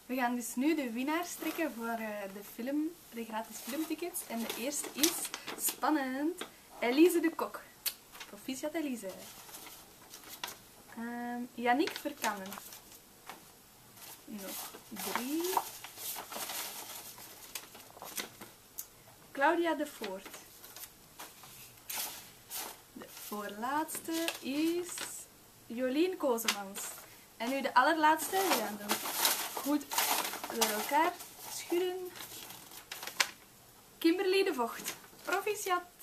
We gaan dus nu de winnaars trekken voor de gratis filmtickets. En de eerste is, spannend, Elise de Kok. Proficiat Elise. Yannick Verkannen. Nog 3. Claudia de Voort. De voorlaatste is Jolien Kozemans. En nu de allerlaatste, we gaan dan goed door elkaar schudden. Kimberly de Vocht. Proficiat!